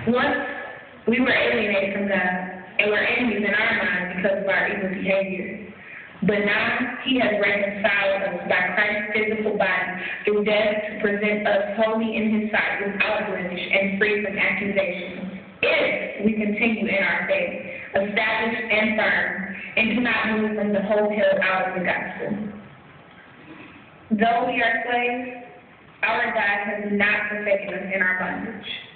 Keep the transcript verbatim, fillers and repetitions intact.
Once we were alienated from God and were enemies in our minds because of our evil behavior. But now he has reconciled us by Christ's physical body through death to present us holy in his sight without blemish and free from accusation. If we continue in our faith, established and firm, and do not move from the hope held out of the gospel. Though we are slaves, our God has not forsaken us in our bondage.